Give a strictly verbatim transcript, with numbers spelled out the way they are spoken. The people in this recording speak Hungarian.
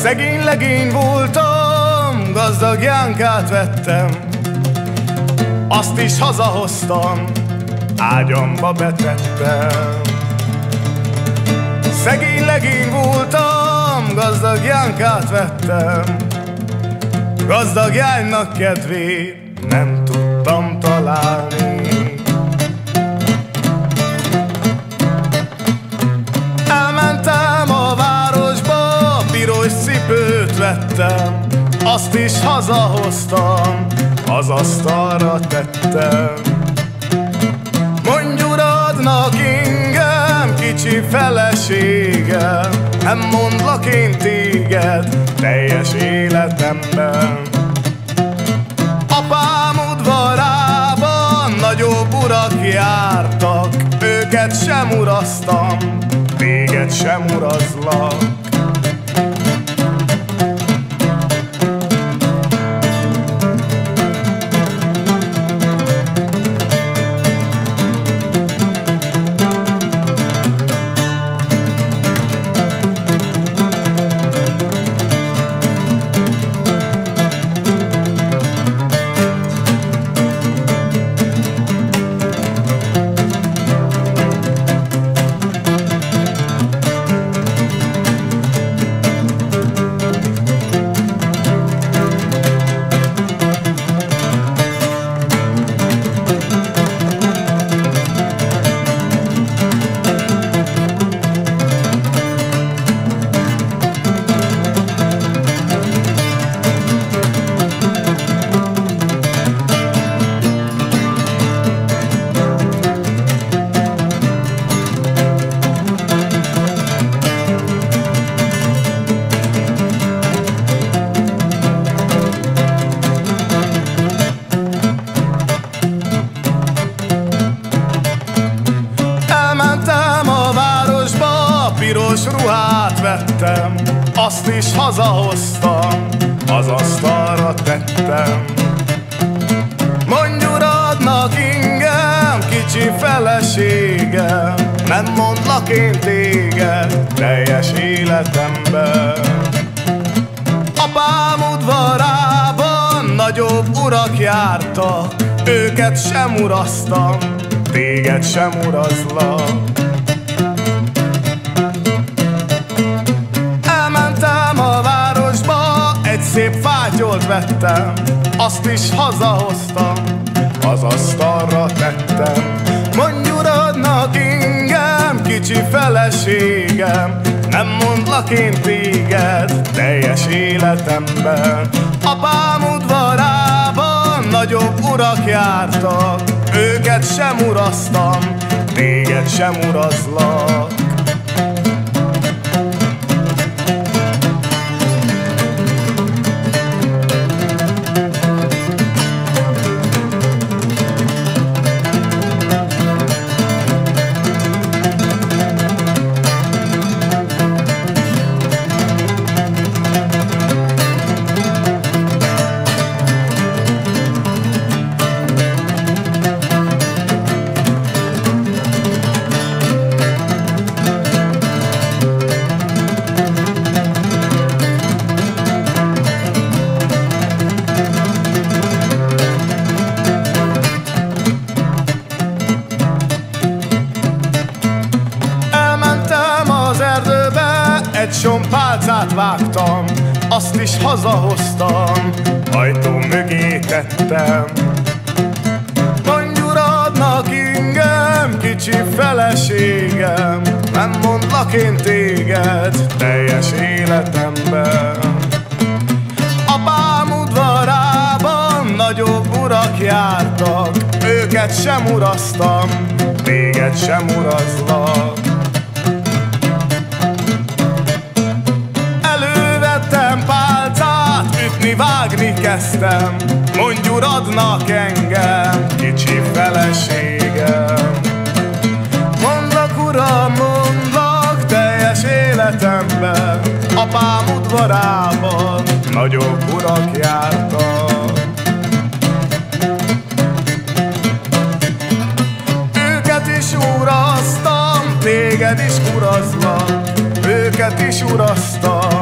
Szegény legény voltam, gazdag Jánkát vettem, azt is hazahoztam, ágyamba betettem. Szegény legény voltam, gazdag Jánkát vettem, gazdag Jánynak kedvét nem tudtam találni. Elmentem a városba, piros cipőt vettem, azt is hazahoztam, az asztalra tettem. Mondj uradnak ingem, kicsi feleségem, nem mondlak én téged teljes életemben. Apám udvarában nagyobb urak jártak, őket sem uraztam, téged sem urazlak. Piros ruhát vettem, azt is hazahoztam, az asztalra tettem. Mondj uradnak ingem, kicsi feleségem, nem mondlak én téged teljes életemben. Apám udvarában nagyobb urak jártak, őket sem uraztam, téged sem urazlak. Szép fátyolt vettem, azt is hazahoztam, az asztalra tettem. Mondj uradnak ingem, kicsi feleségem, nem mondlak én téged teljes életemben. Apám udvarában nagyobb urak jártak, őket sem uraztam, téged sem urazlak. Egy sompálcát vágtam, azt is hazahoztam, ajtó mögé tettem. Mondj uradnak ingem, kicsi feleségem, nem mondlak én téged teljes életemben. Apám udvarában nagyobb urak jártak, őket sem uraztam, téged sem urazlak. Vágni kezdtem, mondj uradnak engem, kicsi feleségem. Mondlak uram, mondlak teljes életemben, apám udvarában nagyobb urak jártak. Őket is uraztam, téged is urazlak, őket is uraztam,